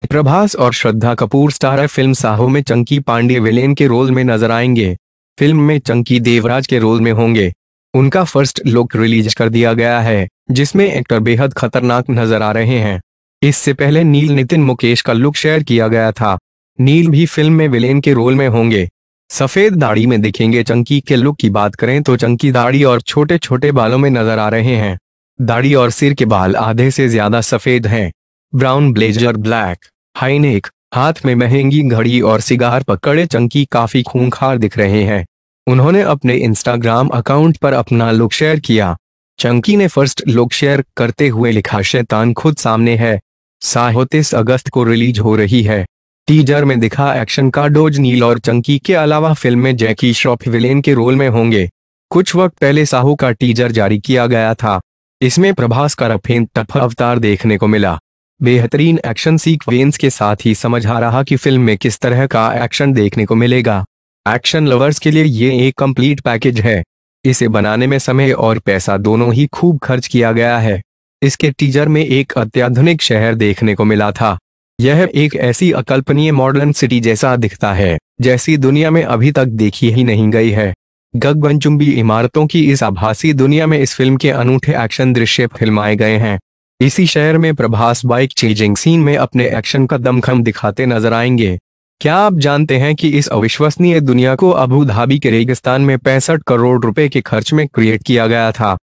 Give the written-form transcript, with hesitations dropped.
प्रभास और Shraddha Kapoor starrer film Saaho में Chunky Panday villain के रोल में नजर आएंगे। फिल्म में चंकी देवराज के रोल में होंगे। उनका फर्स्ट लुक रिलीज कर दिया गया है, जिसमें एक्टर बेहद खतरनाक नजर आ रहे हैं। इससे पहले नील नितिन मुकेश का लुक शेयर किया गया था। नील भी फिल्म में विलेन के रोल में होंगे। सफेद दाढ़ी में दिखेंगे। चंकी के लुक की बात करें तो चंकी दाढ़ी और छोटे छोटे बालों में नजर आ रहे हैं। दाढ़ी और सिर के बाल आधे से ज्यादा सफेद हैं। Brown blazer, black high neck, हाथ में महंगी घड़ी और सिगार पकड़े चंकी काफी खूंखार दिख रहे हैं। उन्होंने अपने इंस्टाग्राम अकाउंट पर अपना लुक शेयर किया। चंकी ने फर्स्ट लुक शेयर करते हुए लिखा, शैतान खुद सामने है। साहो 30 अगस्त को रिलीज हो रही है। टीजर में दिखा एक्शन का डोज। नील और चंकी के अलावा फिल्म में जैकी श्रॉफ विलेन के रोल में होंगे। कुछ वक्त पहले साहो का टीजर जारी किया गया था। इसमें प्रभास का रफेन टफ अवतार देखने को मिला। बेहतरीन एक्शन सीक्वेंस के साथ ही समझ आ रहा कि फिल्म में किस तरह का एक्शन देखने को मिलेगा। एक्शन लवर्स के लिए ये एक कंप्लीट पैकेज है। इसे बनाने में समय और पैसा दोनों ही खूब खर्च किया गया है। इसके टीजर में एक अत्याधुनिक शहर देखने को मिला था। यह एक ऐसी अकल्पनीय मॉडर्न सिटी जैसा दिखता है जैसी दुनिया में अभी तक देखी ही नहीं गई है। गगनचुंबी इमारतों की इस आभासी दुनिया में इस फिल्म के अनूठे एक्शन दृश्य फिल्माए गए हैं। इसी शहर में प्रभास बाइक चेजिंग सीन में अपने एक्शन का दमखम दिखाते नजर आएंगे। क्या आप जानते हैं कि इस अविश्वसनीय दुनिया को अबू धाबी के रेगिस्तान में 65 करोड़ रुपए के खर्च में क्रिएट किया गया था।